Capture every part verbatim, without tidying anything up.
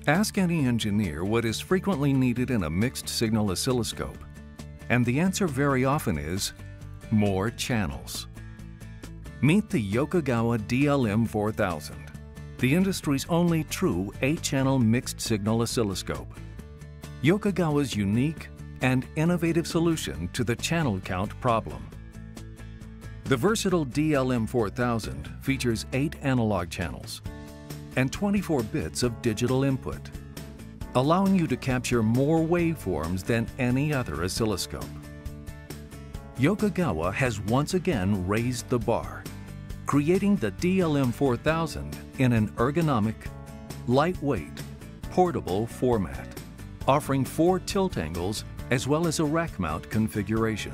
Ask any engineer what is frequently needed in a mixed-signal oscilloscope, and the answer very often is more channels. Meet the Yokogawa D L M four thousand, the industry's only true eight-channel mixed-signal oscilloscope. Yokogawa's unique and innovative solution to the channel count problem. The versatile D L M four thousand features eight analog channels and twenty-four bits of digital input, allowing you to capture more waveforms than any other oscilloscope. Yokogawa has once again raised the bar, creating the D L M four thousand in an ergonomic, lightweight, portable format, offering four tilt angles as well as a rack mount configuration.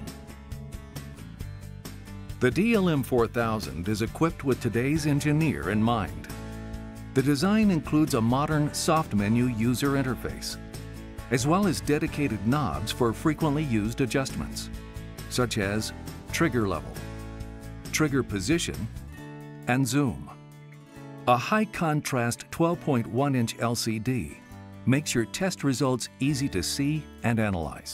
The D L M four thousand is equipped with today's engineer in mind. The design includes a modern soft menu user interface, as well as dedicated knobs for frequently used adjustments, such as trigger level, trigger position, and zoom. A high-contrast twelve point one inch L C D makes your test results easy to see and analyze.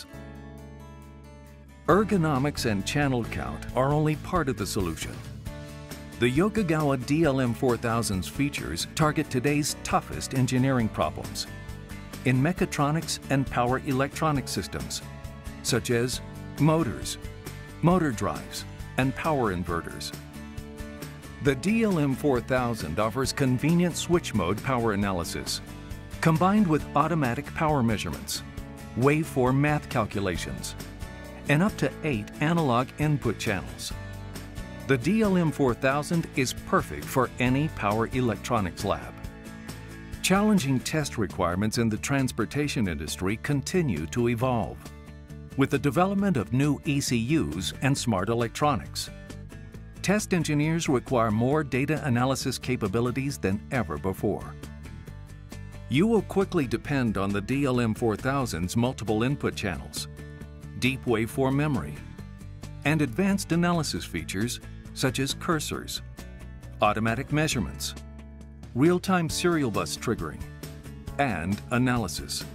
Ergonomics and channel count are only part of the solution. The Yokogawa D L M four thousand's features target today's toughest engineering problems in mechatronics and power electronic systems, such as motors, motor drives, and power inverters. The D L M four thousand offers convenient switch mode power analysis, combined with automatic power measurements, waveform math calculations, and up to eight analog input channels. The D L M four thousand is perfect for any power electronics lab. Challenging test requirements in the transportation industry continue to evolve, with the development of new E C Us and smart electronics. Test engineers require more data analysis capabilities than ever before. You will quickly depend on the D L M four thousand's multiple input channels, deep waveform memory, and advanced analysis features such as cursors, automatic measurements, real-time serial bus triggering, and analysis.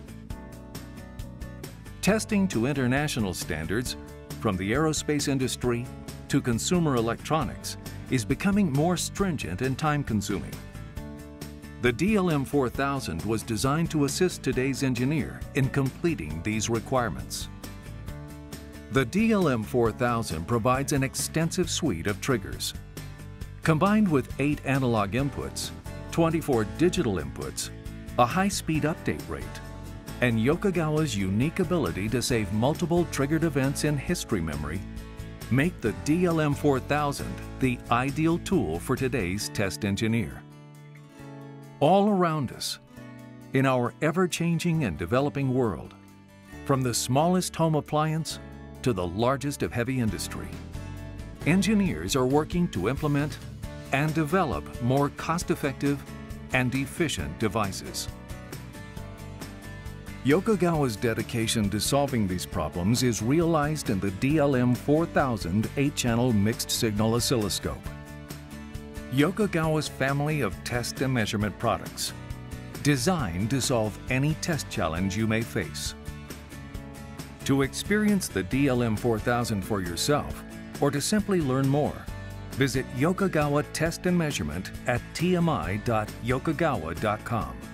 Testing to international standards, from the aerospace industry to consumer electronics, is becoming more stringent and time-consuming. The D L M four thousand was designed to assist today's engineer in completing these requirements. The D L M four thousand provides an extensive suite of triggers. Combined with eight analog inputs, twenty-four digital inputs, a high-speed update rate, and Yokogawa's unique ability to save multiple triggered events in history memory, make the D L M four thousand the ideal tool for today's test engineer. All around us, in our ever-changing and developing world, from the smallest home appliance to the largest of heavy industry, engineers are working to implement and develop more cost-effective and efficient devices. Yokogawa's dedication to solving these problems is realized in the D L M four thousand eight-channel mixed-signal oscilloscope. Yokogawa's family of test and measurement products, designed to solve any test challenge you may face. To experience the D L M four thousand for yourself, or to simply learn more, visit Yokogawa Test and Measurement at T M I dot yokogawa dot com.